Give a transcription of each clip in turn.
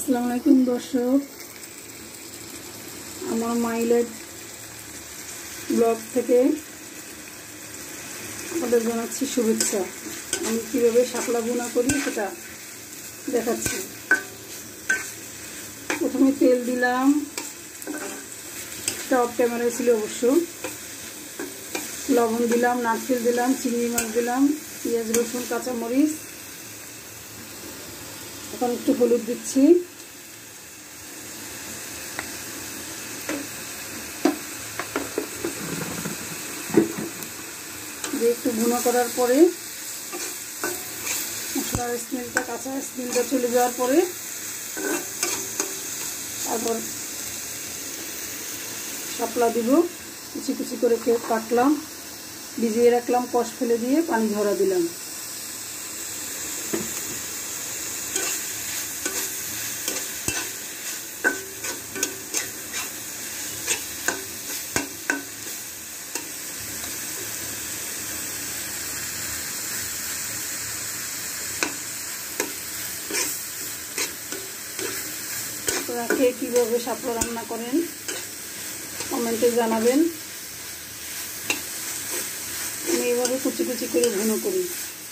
আসসালামু আলাইকুম দর্শক, আমার মাইলেট ব্লগ থেকে আপনাদের জানাচ্ছি শুভেচ্ছা। আমি কীভাবে শাপলা বোনা করি সেটা দেখাচ্ছি। প্রথমে তেল দিলাম, সেটা অফ ক্যামেরায় ছিল অবশ্য। লবণ দিলাম, নারকেল দিলাম, চিংড়ি মাছ দিলাম, পেঁয়াজ রসুন কাঁচামরিচ। এখন একটু হলুদ দিচ্ছি, একটু ভুনা করার পরে মশলার স্মেলটা, কাঁচা স্মেলটা চলে যাওয়ার পরে তারপর শাপলা দিব। কুচি কুচি করে কাটলাম, ভিজিয়ে রাখলাম, কষ ফেলে দিয়ে পানি ঝরা দিলাম। কে কীভাবে শাপলা রান্না করেন কমেন্টে জানাবেন। আমি এভাবে কুচি কুচি করে ভুনো করি।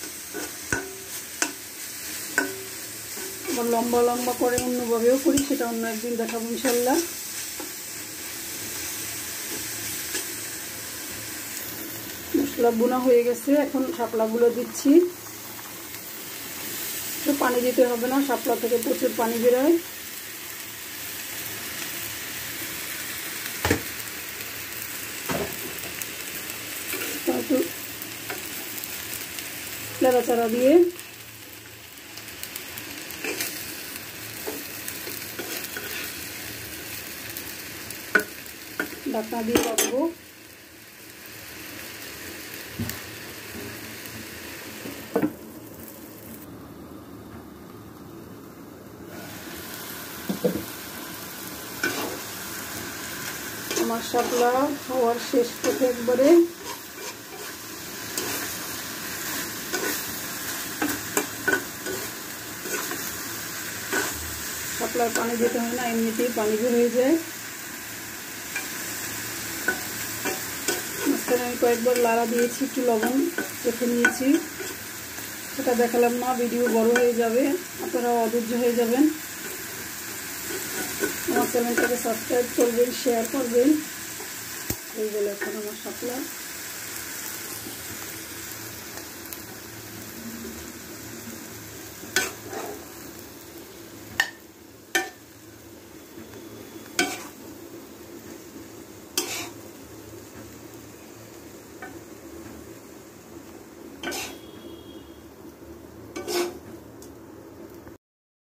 আবার লম্বা লম্বা করে অন্যভাবেও করি, সেটা অন্য একদিন দেখাবো ইনশাল্লাহ। মশলা বোনা হয়ে গেছে, এখন শাপলাগুলো দিচ্ছি। পানি দিতে হবে না, শাপলা থেকে প্রচুর পানি বেরোয়। একটু নাড়াচাড়া দিয়ে ঢাকনা দিয়ে রাখবো। আমার শাপলা হওয়ার শেষ পথে একবারে। শাপলার পানি দিতে হয় না, এমনিতেই পানি বের হয়ে যায়। মাঝখানে আমি কয়েকবার লাড়া দিয়েছি, একটু লবণ রেখে নিয়েছি, সেটা দেখালাম না, ভিডিও বড় হয়ে যাবে, আপনারা অধৈর্য হয়ে যাবেন। আমার চ্যানেলটাকে সাবস্ক্রাইব করবেন, শেয়ার করবেন। এই বলে এখন আমার শাপলা